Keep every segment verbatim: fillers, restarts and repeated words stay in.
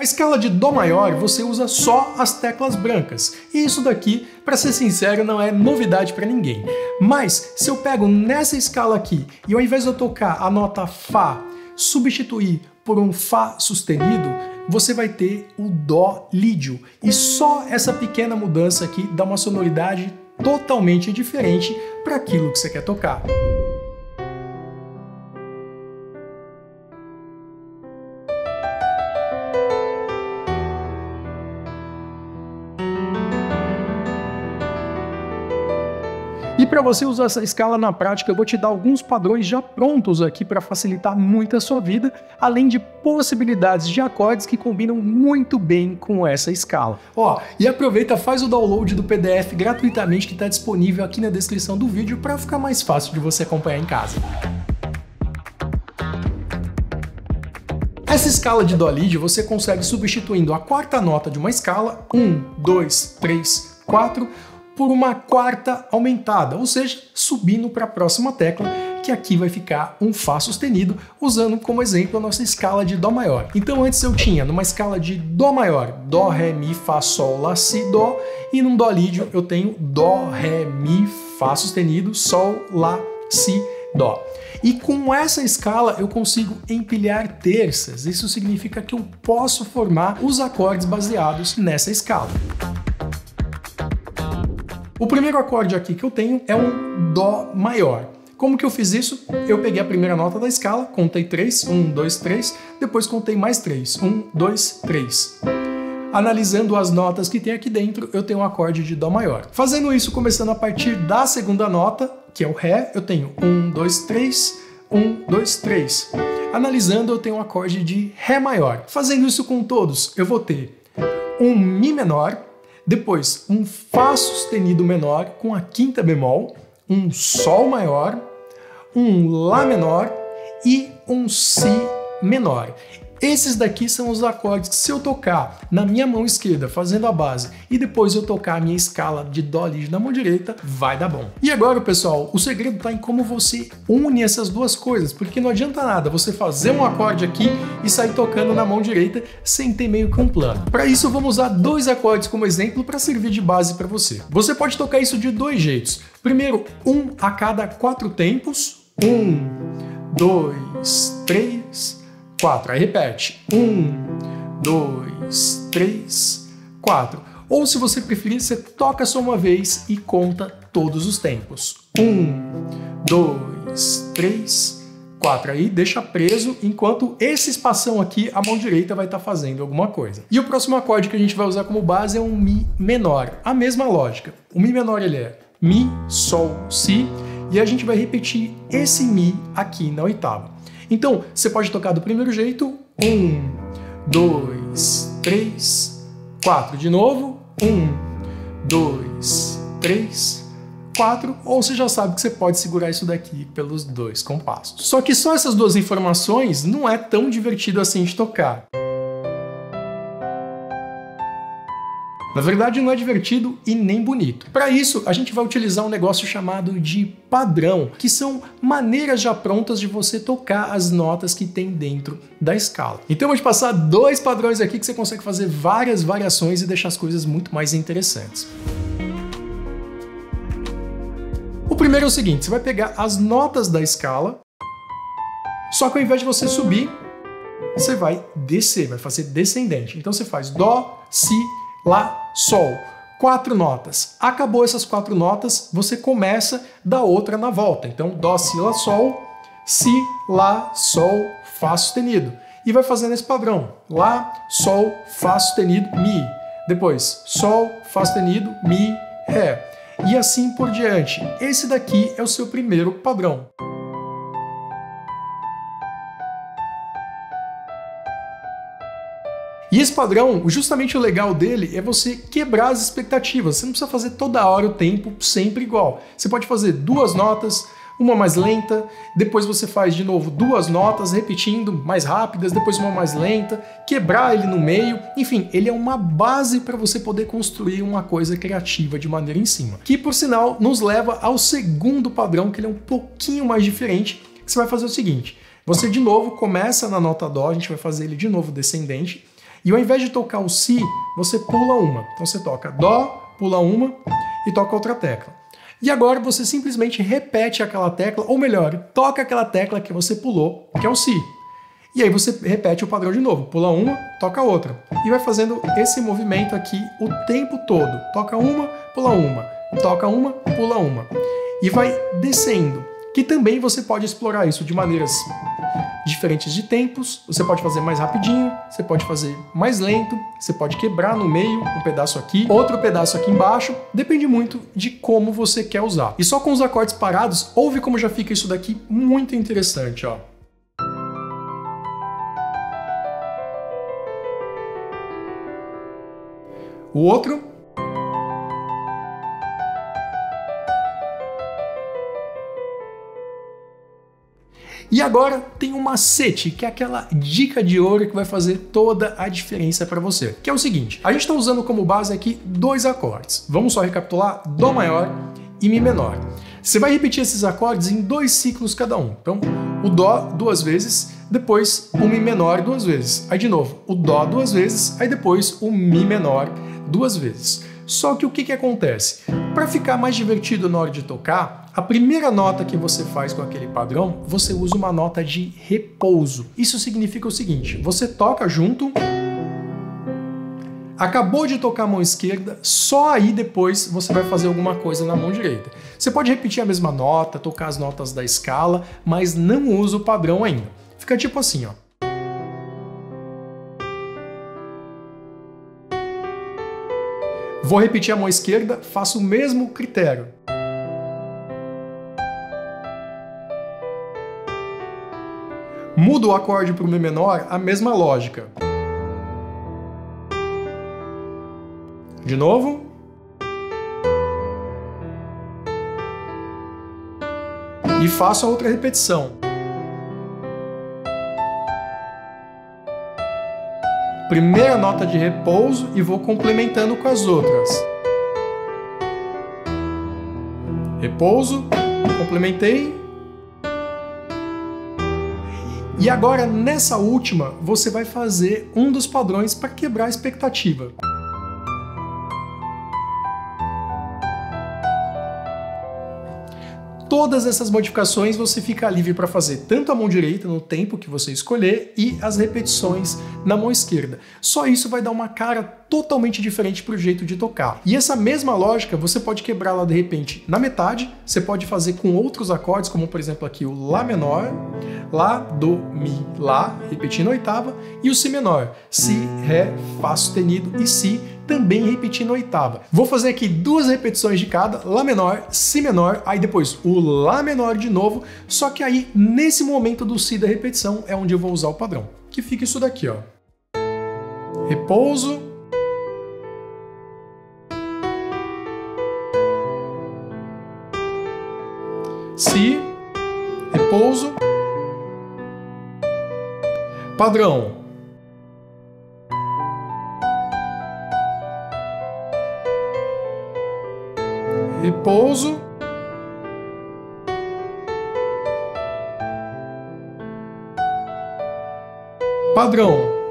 A escala de Dó maior você usa só as teclas brancas, e isso daqui, para ser sincero, não é novidade para ninguém. Mas se eu pego nessa escala aqui e ao invés de eu tocar a nota Fá, substituir por um Fá sustenido, você vai ter o Dó lídio. E só essa pequena mudança aqui dá uma sonoridade totalmente diferente para aquilo que você quer tocar. E para você usar essa escala na prática, eu vou te dar alguns padrões já prontos aqui para facilitar muito a sua vida, além de possibilidades de acordes que combinam muito bem com essa escala. Ó, e aproveita, faz o download do P D F gratuitamente que está disponível aqui na descrição do vídeo para ficar mais fácil de você acompanhar em casa. Essa escala de Dó lídio você consegue substituindo a quarta nota de uma escala, um, dois, três, quatro, por uma quarta aumentada, ou seja, subindo para a próxima tecla, que aqui vai ficar um Fá sustenido, usando como exemplo a nossa escala de Dó maior. Então antes eu tinha numa escala de Dó maior, Dó, Ré, Mi, Fá, Sol, Lá, Si, Dó, e num Dó lídio eu tenho Dó, Ré, Mi, Fá sustenido, Sol, Lá, Si, Dó. E com essa escala eu consigo empilhar terças, isso significa que eu posso formar os acordes baseados nessa escala. O primeiro acorde aqui que eu tenho é um Dó maior. Como que eu fiz isso? Eu peguei a primeira nota da escala, contei três, um, dois, três, depois contei mais três, um, dois, três. Analisando as notas que tem aqui dentro, eu tenho um acorde de Dó maior. Fazendo isso, começando a partir da segunda nota, que é o Ré, eu tenho um, dois, três, um, dois, três. Analisando, eu tenho um acorde de Ré maior. Fazendo isso com todos, eu vou ter um Mi menor, depois um Fá sustenido menor com a quinta bemol, um Sol maior, um Lá menor e um Si menor. Esses daqui são os acordes que, se eu tocar na minha mão esquerda fazendo a base e depois eu tocar a minha escala de Dó lídio na mão direita, vai dar bom. E agora, pessoal, o segredo está em como você une essas duas coisas, porque não adianta nada você fazer um acorde aqui e sair tocando na mão direita sem ter meio que um plano. Para isso, vamos usar dois acordes como exemplo para servir de base para você. Você pode tocar isso de dois jeitos. Primeiro, um a cada quatro tempos. Um, dois, três... quatro. Aí repete. um, dois, três, quatro. Ou se você preferir, você toca só uma vez e conta todos os tempos. um, dois, três, quatro. Aí deixa preso, enquanto esse espação aqui, a mão direita vai estar fazendo alguma coisa. E o próximo acorde que a gente vai usar como base é um Mi menor. A mesma lógica. O Mi menor ele é Mi, Sol, Si, e a gente vai repetir esse Mi aqui na oitava. Então, você pode tocar do primeiro jeito, um, dois, três, quatro. De novo, um, dois, três, quatro. Ou você já sabe que você pode segurar isso daqui pelos dois compassos. Só que só essas duas informações não é tão divertido assim de tocar. Na verdade, não é divertido e nem bonito. Para isso, a gente vai utilizar um negócio chamado de padrão, que são maneiras já prontas de você tocar as notas que tem dentro da escala. Então eu vou te passar dois padrões aqui que você consegue fazer várias variações e deixar as coisas muito mais interessantes. O primeiro é o seguinte, você vai pegar as notas da escala, só que ao invés de você subir, você vai descer, vai fazer descendente. Então você faz Dó, Si, Lá, Sol. Quatro notas. Acabou essas quatro notas, você começa da outra na volta. Então, Dó, Si, Lá, Sol, Si, Lá, Sol, Fá sustenido. E vai fazendo esse padrão. Lá, Sol, Fá sustenido, Mi. Depois, Sol, Fá sustenido, Mi, Ré. E assim por diante. Esse daqui é o seu primeiro padrão. E esse padrão, justamente o legal dele é você quebrar as expectativas. Você não precisa fazer toda hora o tempo sempre igual. Você pode fazer duas notas, uma mais lenta, depois você faz de novo duas notas, repetindo, mais rápidas, depois uma mais lenta, quebrar ele no meio. Enfim, ele é uma base para você poder construir uma coisa criativa de maneira em cima. Que, por sinal, nos leva ao segundo padrão, que ele é um pouquinho mais diferente, que você vai fazer o seguinte. Você, de novo, começa na nota Dó, a gente vai fazer ele de novo descendente, E ao invés de tocar o Si, você pula uma. Então você toca Dó, pula uma e toca outra tecla. E agora você simplesmente repete aquela tecla, ou melhor, toca aquela tecla que você pulou, que é o Si. E aí você repete o padrão de novo, pula uma, toca outra. E vai fazendo esse movimento aqui o tempo todo. Toca uma, pula uma, toca uma, pula uma. E vai descendo. Que também você pode explorar isso de maneiras diferentes de tempos. Você pode fazer mais rapidinho, você pode fazer mais lento, você pode quebrar no meio um pedaço aqui, outro pedaço aqui embaixo. Depende muito de como você quer usar. E só com os acordes parados, ouve como já fica isso daqui muito interessante, ó. O outro. E agora tem um macete, que é aquela dica de ouro que vai fazer toda a diferença para você. Que é o seguinte, a gente está usando como base aqui dois acordes. Vamos só recapitular, Dó maior e Mi menor. Você vai repetir esses acordes em dois ciclos cada um. Então, o Dó duas vezes, depois o Mi menor duas vezes. Aí de novo, o Dó duas vezes, aí depois o Mi menor duas vezes. Só que o que que acontece? Para ficar mais divertido na hora de tocar, a primeira nota que você faz com aquele padrão, você usa uma nota de repouso. Isso significa o seguinte, você toca junto, acabou de tocar a mão esquerda, só aí depois você vai fazer alguma coisa na mão direita. Você pode repetir a mesma nota, tocar as notas da escala, mas não usa o padrão ainda. Fica tipo assim, ó. Vou repetir a mão esquerda, faço o mesmo critério. Mudo o acorde para o Mi menor, a mesma lógica. De novo. E faço a outra repetição. Primeira nota de repouso e vou complementando com as outras. Repouso, complementei. E agora, nessa última, você vai fazer um dos padrões para quebrar a expectativa. Todas essas modificações você fica livre para fazer tanto a mão direita no tempo que você escolher e as repetições na mão esquerda. Só isso vai dar uma cara totalmente diferente para o jeito de tocar. E essa mesma lógica você pode quebrar lá de repente na metade, você pode fazer com outros acordes, como por exemplo aqui o Lá menor, Lá, Do, Mi, Lá, repetindo a oitava, e o Si menor, Si, Ré, Fá sustenido e Si, também repetindo a oitava. Vou fazer aqui duas repetições de cada, Lá menor, Si menor, aí depois o Lá menor de novo, só que aí nesse momento do Si da repetição é onde eu vou usar o padrão, que fica isso daqui, ó. Repouso, Si, repouso, padrão. Repouso. Padrão.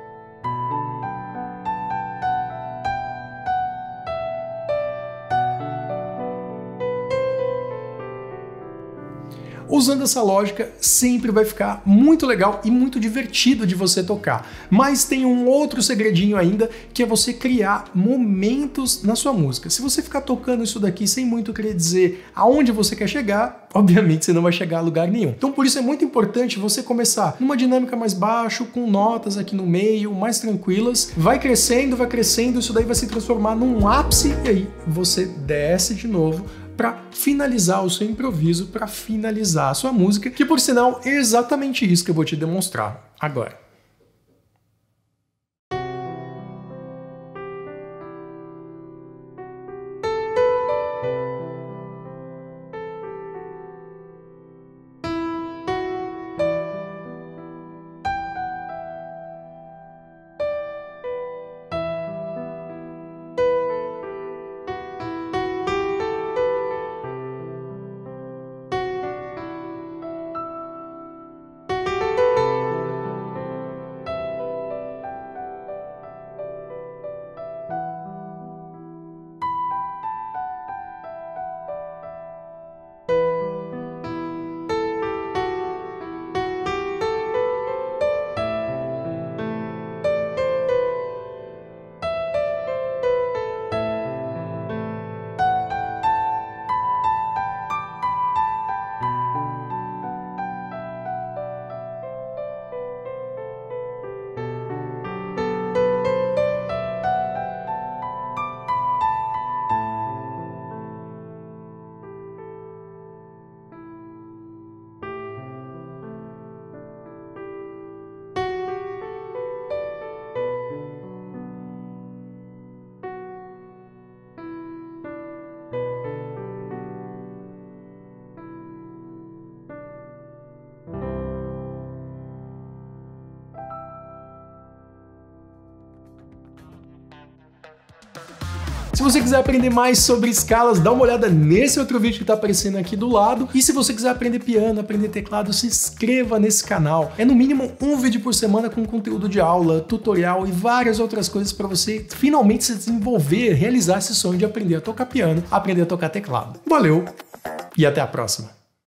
Usando essa lógica, sempre vai ficar muito legal e muito divertido de você tocar. Mas tem um outro segredinho ainda, que é você criar momentos na sua música. Se você ficar tocando isso daqui sem muito querer dizer aonde você quer chegar, obviamente você não vai chegar a lugar nenhum. Então por isso é muito importante você começar numa dinâmica mais baixo, com notas aqui no meio, mais tranquilas. Vai crescendo, vai crescendo, isso daí vai se transformar num ápice e aí você desce de novo para finalizar o seu improviso, para finalizar a sua música, que por sinal é exatamente isso que eu vou te demonstrar agora. Se você quiser aprender mais sobre escalas, dá uma olhada nesse outro vídeo que está aparecendo aqui do lado. E se você quiser aprender piano, aprender teclado, se inscreva nesse canal. É no mínimo um vídeo por semana com conteúdo de aula, tutorial e várias outras coisas para você finalmente se desenvolver, realizar esse sonho de aprender a tocar piano, aprender a tocar teclado. Valeu e até a próxima!